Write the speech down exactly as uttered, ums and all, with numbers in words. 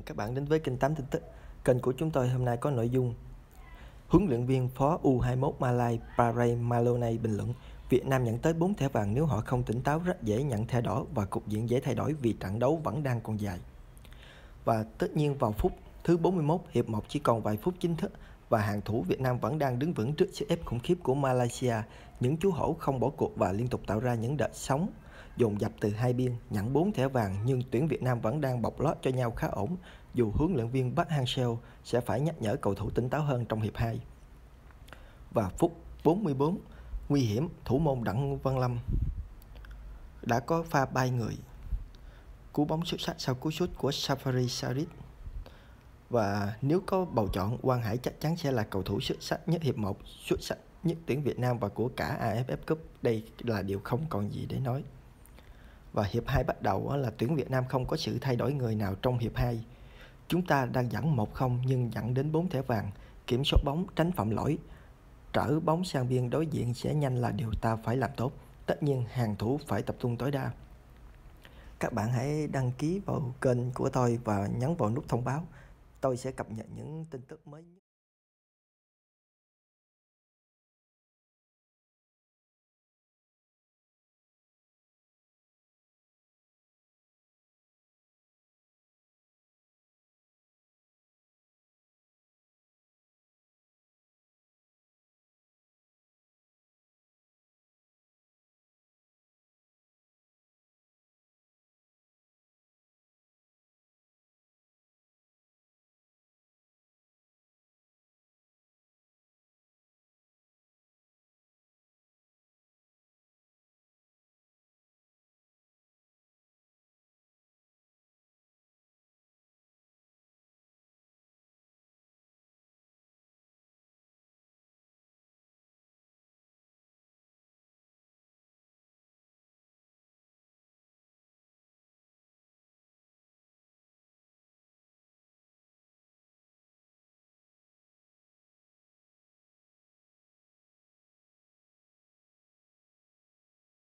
các bạn đến với kênh tám tin tức. Kênh của chúng tôi hôm nay có nội dung: huấn luyện viên phó U hai mốt Malay Paray Maloney bình luận Việt Nam nhận tới bốn thẻ vàng nếu họ không tỉnh táo, rất dễ nhận thẻ đỏ và cục diện dễ thay đổi vì trận đấu vẫn đang còn dài. Và tất nhiên vào phút thứ bốn mươi mốt, hiệp một chỉ còn vài phút chính thức và hàng thủ Việt Nam vẫn đang đứng vững trước sức ép khủng khiếp của Malaysia. Những chú hổ không bỏ cuộc và liên tục tạo ra những đợt sóng dồn dập từ hai biên. Nhận bốn thẻ vàng nhưng tuyển Việt Nam vẫn đang bọc lót cho nhau khá ổn, dù huấn luyện viên Park Hang-seo sẽ phải nhắc nhở cầu thủ tỉnh táo hơn trong hiệp hai. Và phút bốn mươi tư, nguy hiểm, thủ môn Đặng Văn Lâm đã có pha bay người, cú bóng xuất sắc sau cú sút của Safari Sarit. Và nếu có bầu chọn, Quang Hải chắc chắn sẽ là cầu thủ xuất sắc nhất hiệp một, xuất sắc nhất tuyển Việt Nam và của cả a ép ép Cup. Đây là điều không còn gì để nói. Và hiệp hai bắt đầu là tuyển Việt Nam không có sự thay đổi người nào trong hiệp hai. Chúng ta đang dẫn một không nhưng dẫn đến bốn thẻ vàng. Kiểm soát bóng, tránh phạm lỗi, trở bóng sang biên đối diện sẽ nhanh là điều ta phải làm tốt. Tất nhiên hàng thủ phải tập trung tối đa. Các bạn hãy đăng ký vào kênh của tôi và nhấn vào nút thông báo. Tôi sẽ cập nhật những tin tức mới nhất.